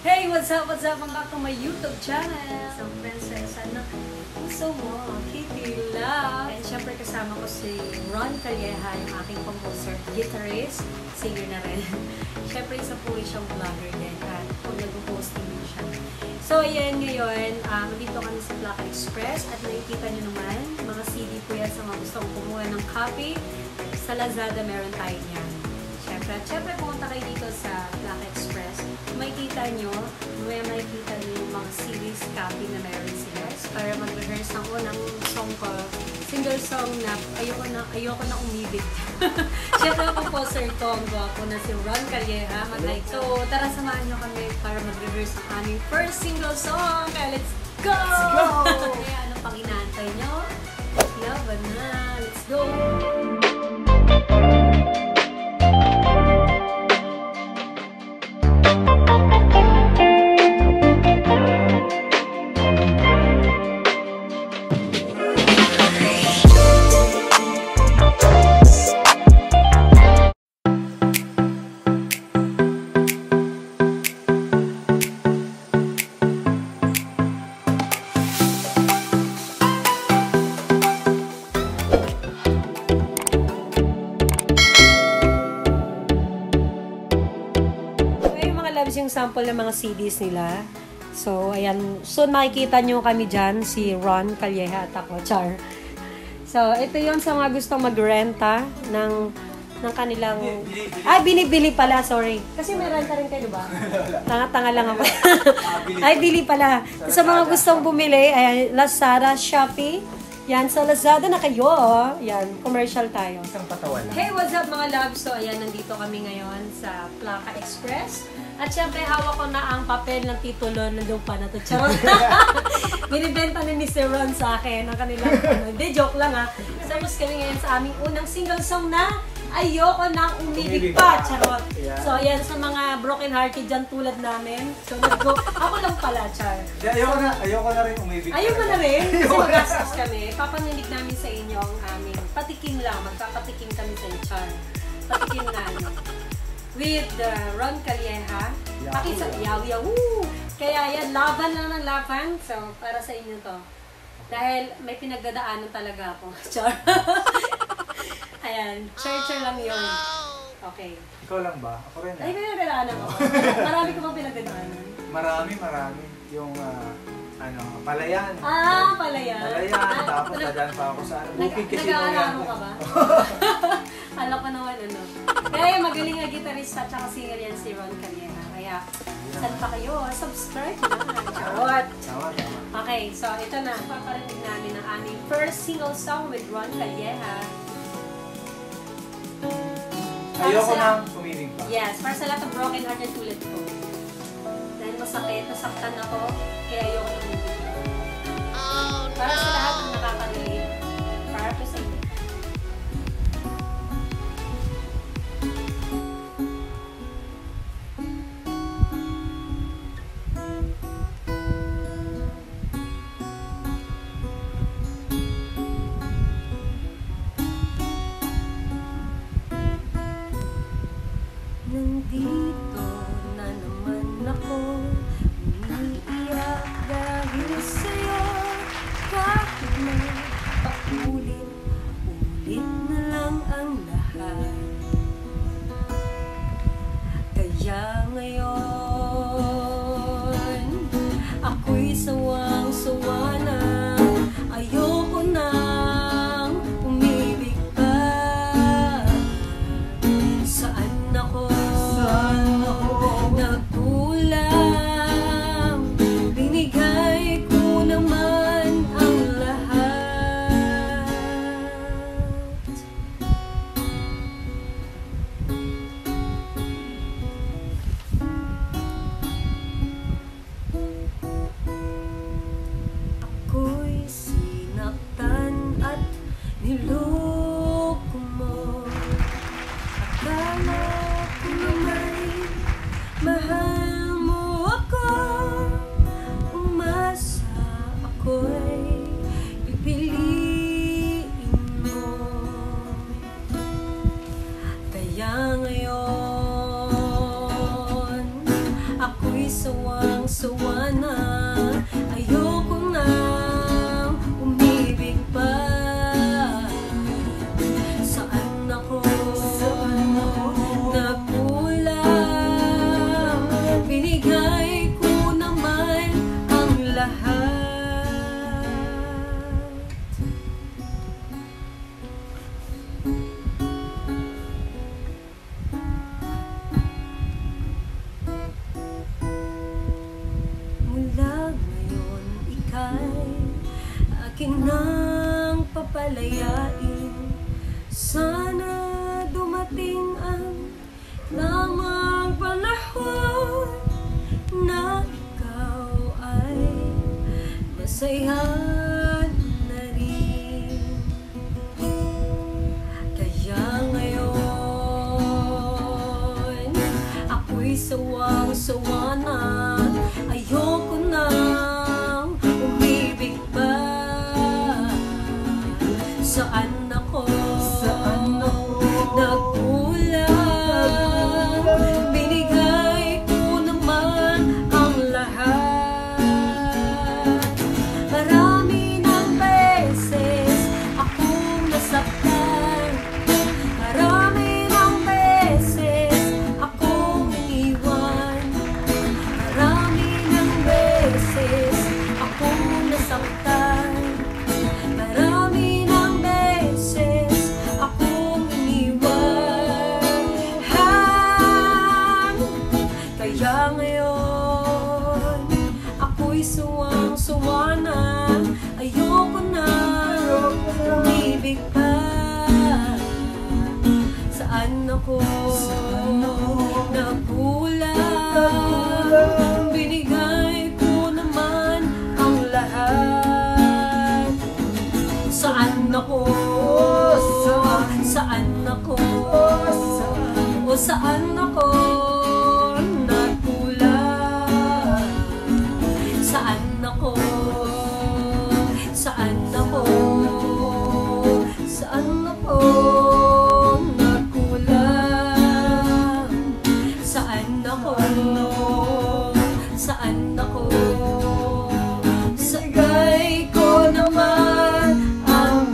Hey, what's up? What's up? Welcome back to my YouTube channel. So, princess, gusto mo, Kitty Love. And syempre kasama ko si Ron Calleja, yung aking composer, guitarist, singer na rin. Syempre isa po siyang vlogger din at kung nag-posting din siya. So, ayan ngayon, dito kami sa Plaka Express at nakikita nyo naman, mga CD po yan sa mga gustong kumuha ng copy. Sa Lazada meron tayo niyan. Siyempre, pumunta kayo dito sa Plaka Express. Makikita nyo, makikita nyo yung mga series copy na meron sila. Para mag-rehearse ang unang song ko. Single song na ayoko na umibig. Siyempre, ang composer ko, ang gwapo na si Ron Calleja. So, tara samahan nyo kami para mag-rehearse ang aming first single song. Kaya let's go! Let's go! Kaya ano pang inaantay nyo? Laban na! Let's go! Yung sample ng mga CDs nila. So, ayan. Soon makikita nyo kami dyan, si Ron Calleja at ako, Char. So, ito yun sa mga gustong magrenta ng kanilang... binibili pala, sorry. Kasi may renta rin kayo, diba? Tanga-tanga lang ako. Bili pala. Sa mga gustong bumili, ayan, Lazada, Shopee. Yan, sa Lazada na kayo. Yan, commercial tayo. Isang patawan. Hey, what's up mga loves? So, ayan, nandito kami ngayon sa Plaka Express. At syempre, hawak ko na ang papel ng titulo ng lupa na ito. Charot! Binibenta ni Mr. Ron sa akin ang kanilang Hindi, joke lang ha. Service kami ngayon sa aming unang single song na Ayoko Nang Umibig Pa. Charot! Yeah. So, ayan, sa mga broken hearted dyan tulad namin. So, nag-go. Ako lang pala, Char. Ayoko na rin umibig. Ayoko na rin? Kasi magastos kami. Papaninig namin sa inyo ang aming patikim lang. Magpapatikim kami sa inyo, Char. Patikim na ano. With Ron Calleja. Pakisa, yaw-yaw. Kaya yan, laban lang ng laban. So, para sa inyo to. Dahil may pinagdadaanan talaga ako. Char. Ayan, char lang yun. Okay. Ikaw lang ba? Ako rin. Ay, pinagdadaanan ako. Marami ko bang pinagdadaanan? Marami. Yung, palayan. Palayan. Palayan, tapos dadaan pa ako sa bukid kasi nag-aalala ka ba? Alam ko naman Kaya magaling na gitarista at saka singer yan si Ron Calleja. Kaya, saan pa kayo? Subscribe na. Charot! Okay, so ito na. Paparinig namin ang aming first single song with Ron Calleja. Ayoko nang umibig pa. Yes, para sa lahat ng broken hearted tulad ko. Dahil masakit, nasaktan ako, kaya ayoko nang umibig. Para sa lahat ng nakakarinig. Para po sa inyo. Nandito na naman ako, umiiyak dahil Ako'y sawang-sawa na, ayoko na umibig pa. Saan ako nagkulang? Binigay ko naman ang lahat. Mula ngayon, ika'y aking nang papalayain. Sana dumating ang lamang panahon na ikaw ay masaya na rin. Kaya ngayon, ako'y sawang-sawa na, ayoko nang umibig pa. Saan ako nagkulang? Binigay ko naman ang lahat. Marami ng beses akong nasaktan. Marami ng beses akong iniwan. Marami ng beses akong nasaktan. Marami ng beses akong iniwan. Kaya ngayon, ako'y suwang-suwa na, ayoko na umibig pa. Saan ako nagkulang? Binigay ko naman ang lahat. Saan ako? Saan ako? O saan ako nagkulang? Saan ako? Saan ako? Saan ako nagkulang? Saan ako? Saan ako? Sagay ko naman ang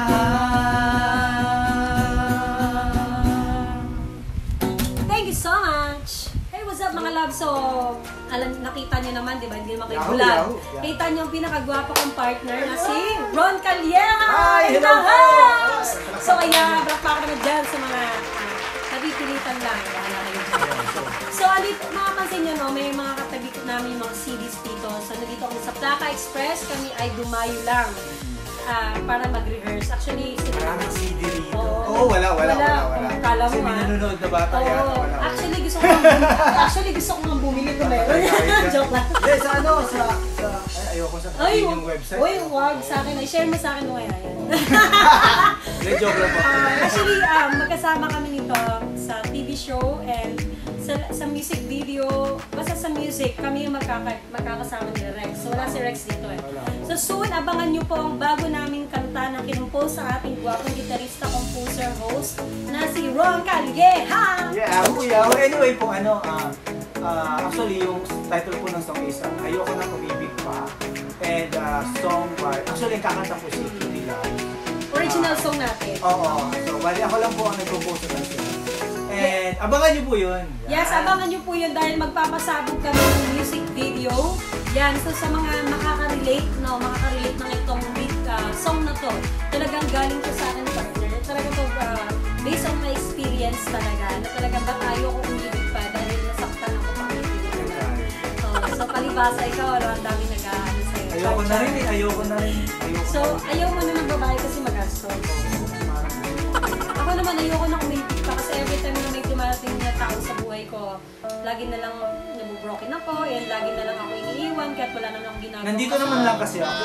lahat. Thank you so much! Hey, what's up mga love? So, alam, nakita nyo naman, di ba? Hindi naman kayo Yahoo, bulag. yahoo, yeah. Kita nyo ang pinakagwapo kong partner na si Ron Calleja! Hi! In Hello the po! house! So, kaya, palakpakan naman dyan sa mga napipilitan lang. Bahala kayo dyan. So, alit, makapansin nyo, no, may mga katabi namin mga CDs dito. So, nandito kami sa Plaka Express. Kami ay dumayo lang para mag-rehearse. Actually, Maraming CD rito. Oo. Wala. Kala mo, Kasi may nanonood na bata yan. Oo. Wala. Actually, gusto ko nga bumili kung meron. Joke lang. Hindi, sa ano, ayoko sa yung website. Uy, wag sa akin. I-share mo sa akin kaya yan. Hindi, joke lang po. Actually, magkasama kami nito sa TV show and sa music video. Basta sa music, kami yung magkakasama ni Rex. So, wala si Rex dito eh. So, soon, abangan nyo po ang bago naming kanta na kinumpose sa ating guwapong gitarista, composer, host na si Ron Calleja! Yeah, kuya. Anyway po, actually, yung title po ng song is Ayoko na umibig pa. And song by, actually, kakanta po si Kitty Love. Original song natin. Oo. So, bali ako lang po ang nag-compose ng song. And abangan nyo po yun. Yan. Yes, abangan nyo po yun dahil magpapasabog kami ng music video. Yan, so sa mga makaka-relate ng itong song na to, talagang galing to sa akin partner. Talagang to, based on my experience talaga, na talagang ba't ayoko umibig pa dahil nasaktan ako pang-ibig talaga. So palibasa ikaw, ang dami nag-aano sa'yo. Ayoko na rin. So, ayaw mo na ng babae kasi mag-gastos. Ako naman, ayoko na umibig pa kasi every time na may dumarating na tao sa buhay ko, lagi na lang nabubroken ako, and lagi na lang ako iniiwan kahit wala naman akong ginagawa. Nandito naman lang kasi ako.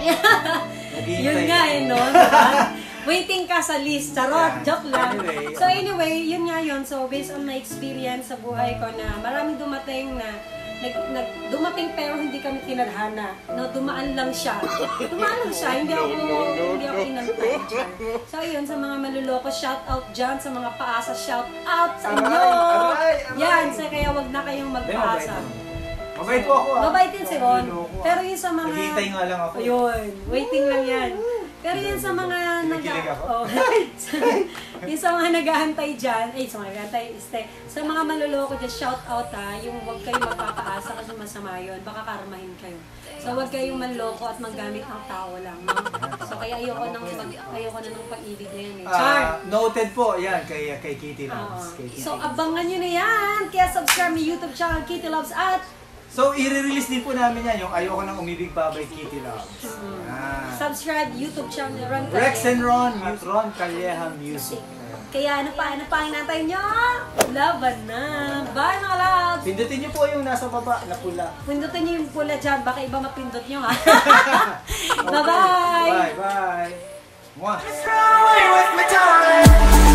Yun nga no? Diba? Waiting ka sa list. Charot, joke lang. So anyway, yun nga yun. So based on my experience sa buhay ko na maraming dumating na dumating pero hindi kami tinadhana. No, dumaan lang siya. Hindi ako inantay. So yun, sa mga maluloko, shout out dyan. Sa mga paasa, shout out sa inyo. Yan, so kaya wag na kayong magpaasa. Mabait po ako. Mabait din si Ron. Niloko ako. Pero yung sa mga... Naghihintay nga lang ako. Ayun, waiting lang yan. Pero yun sa mga Kinikilig ako? Oh, yung sa mga naghahantay dyan, sa mga naghahantay, sa mga maluloko dyan, shout out yung huwag kayong magpapaasa kasi masama yun, baka karmahin kayo. So huwag kayong manloko at maggamit ng tao lang. No? So kaya ayoko na ng pag-ibig na yan. Char! Noted po, yan, kay Kitty Loves. So abangan nyo na yan! Kaya subscribe my YouTube channel, Kitty Loves at So, i-release din po namin yan, yung Ayoko Nang Umibig Pa by Kitty Loves. subscribe YouTube channel, Ron Rex Calleja. and Ron, Ron Calleja Music. Kaya ano pa ang natay nyo? Laban na! Bye mga loves! Pindutin niyo po yung nasa baba na pula. Pindutin nyo yung pula dyan, baka iba mapindot nyo ha. Okay. Bye-bye! Bye-bye! Mwah!